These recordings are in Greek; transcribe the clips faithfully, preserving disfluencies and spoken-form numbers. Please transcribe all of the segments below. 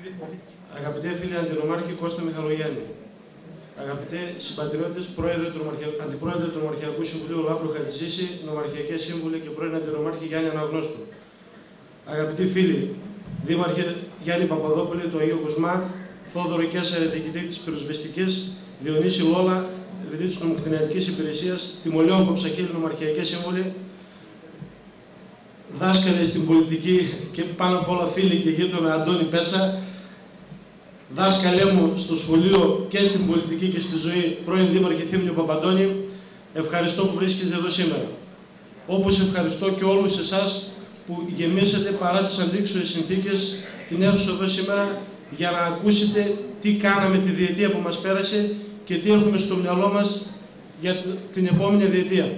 Αγαπητέ φίλοι Αντινομάρχη Κώστα Μιχαλογιάννη, αγαπητέ συμπατριώτες, Αντιπρόεδρε του Νομαρχιακού Συμβουλίου Λάμπρου Χατζησίση, Νομαρχιακέ Σύμβουλοι και πρώην Αντινομάρχη Γιάννη Αναγνώστου, αγαπητοί φίλοι Δήμαρχε Γιάννη Παπαδόπουλη του Αγίου Κοσμά, Θόδωρο Κέσσαρε, διοικητή της Πυροσβεστικής, Διονύση Λόλα, διευθυντή της Νομοκτηνιατικής Υπηρεσίας, Τιμολέων Κοψαχίλη, Νομαρχιακέ Σύμβουλοι, δάσκαλοι στην πολιτική και πάνω απ' όλα φίλοι και γείτονα Αντώνη Πέτσα, δάσκαλέ μου στο σχολείο και στην πολιτική και στη ζωή, πρώην Δήμαρχε Θήμιο Παπαντώνη, ευχαριστώ που βρίσκεστε εδώ σήμερα. Όπως ευχαριστώ και όλους εσάς που γεμίσατε παρά τις αντίξωες συνθήκες την αίθουσα εδώ σήμερα για να ακούσετε τι κάναμε τη διετία που μας πέρασε και τι έχουμε στο μυαλό μας για την επόμενη διετία.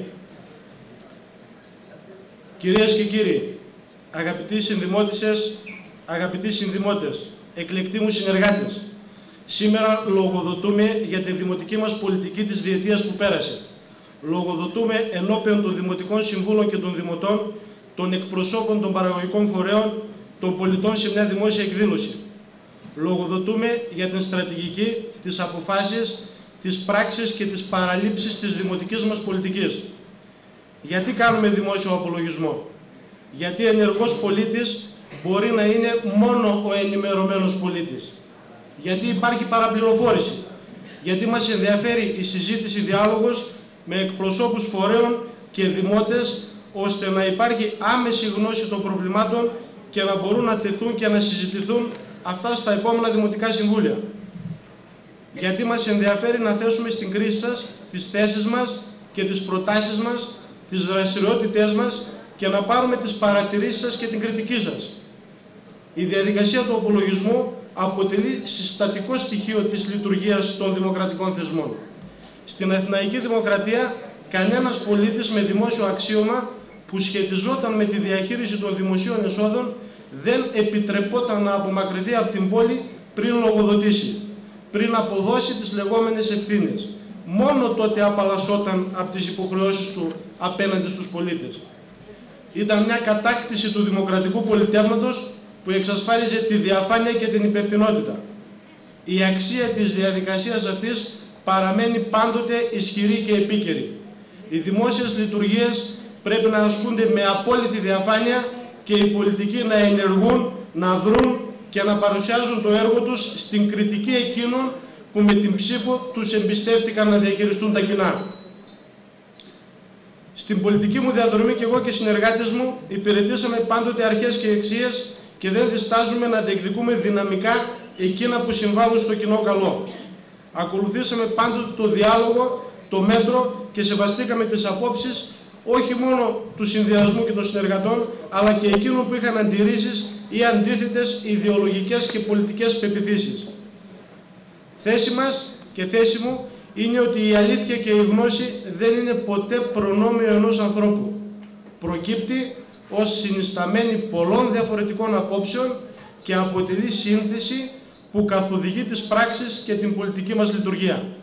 Κυρίες και κύριοι, αγαπητοί συνδημότισσες, αγαπητοί συνδημότες, εκλεκτοί μου συνεργάτες, σήμερα λογοδοτούμε για τη δημοτική μας πολιτική της διετίας που πέρασε. Λογοδοτούμε ενώπιον των Δημοτικών Συμβούλων και των Δημοτών, των εκπροσώπων των παραγωγικών φορέων, των πολιτών σε μια δημόσια εκδήλωση. Λογοδοτούμε για την στρατηγική, τις αποφάσεις, τις πράξεις και τις παραλήψεις της δημοτικής μας πολιτικής. Γιατί κάνουμε δημόσιο απολογισμό? Γιατί ενεργός πολίτης μπορεί να είναι μόνο ο ενημερωμένος πολίτης. Γιατί υπάρχει παραπληροφόρηση. Γιατί μας ενδιαφέρει η συζήτηση, διάλογος με εκπροσώπους φορέων και δημότες, ώστε να υπάρχει άμεση γνώση των προβλημάτων και να μπορούν να τεθούν και να συζητηθούν αυτά στα επόμενα Δημοτικά Συμβούλια. Γιατί μας ενδιαφέρει να θέσουμε στην κρίση σας τις θέσεις μας και τις προτάσεις μας, τις δραστηριότητές μας και να πάρουμε τις παρατηρήσεις σας και την κριτική σας. Η διαδικασία του απολογισμού αποτελεί συστατικό στοιχείο της λειτουργίας των δημοκρατικών θεσμών. Στην Αθηναϊκή Δημοκρατία, κανένας πολίτης με δημόσιο αξίωμα που σχετιζόταν με τη διαχείριση των δημοσίων εσόδων δεν επιτρεπόταν να απομακρυνθεί από την πόλη πριν λογοδοτήσει, πριν αποδώσει τις λεγόμενες ευθύνες. Μόνο τότε απαλλασσόταν από τις υποχρεώσεις του απέναντι στους πολίτες. Ήταν μια κατάκτηση του δημοκρατικού πολιτεύματος που εξασφάλιζε τη διαφάνεια και την υπευθυνότητα. Η αξία της διαδικασίας αυτής παραμένει πάντοτε ισχυρή και επίκαιρη. Οι δημόσιες λειτουργίες πρέπει να ασκούνται με απόλυτη διαφάνεια και οι πολιτικοί να ενεργούν, να δρουν και να παρουσιάζουν το έργο τους στην κριτική εκείνων που με την ψήφο τους εμπιστεύτηκαν να διαχειριστούν τα κοινά. Στην πολιτική μου διαδρομή και εγώ και οι συνεργάτες μου υπηρετήσαμε πάντοτε αρχές και αξίες και δεν διστάζουμε να διεκδικούμε δυναμικά εκείνα που συμβάλλουν στο κοινό καλό. Ακολουθήσαμε πάντοτε το διάλογο, το μέτρο και σεβαστήκαμε τις απόψεις όχι μόνο του συνδυασμού και των συνεργατών, αλλά και εκείνων που είχαν αντιρρήσεις ή αντίθετες ιδεολογικές και πολιτικές πεποιθήσεις. Θέση μας και θέση μου είναι ότι η αλήθεια και η γνώση δεν είναι ποτέ προνόμιο ενός ανθρώπου. Προκύπτει ως συνισταμένη πολλών διαφορετικών απόψεων και αποτελεί σύνθεση που καθοδηγεί τις πράξεις και την πολιτική μας λειτουργία.